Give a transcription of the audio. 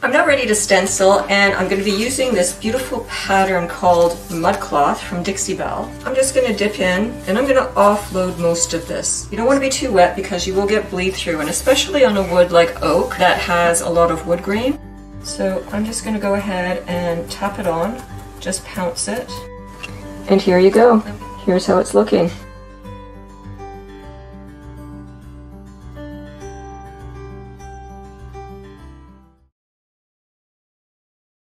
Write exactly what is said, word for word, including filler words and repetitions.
I'm now ready to stencil, and I'm going to be using this beautiful pattern called Mudcloth from Dixie Belle. I'm just going to dip in and I'm going to offload most of this. You don't want to be too wet because you will get bleed through, and especially on a wood like oak that has a lot of wood grain. So I'm just going to go ahead and tap it on, just pounce it. And here you go. Here's how it's looking.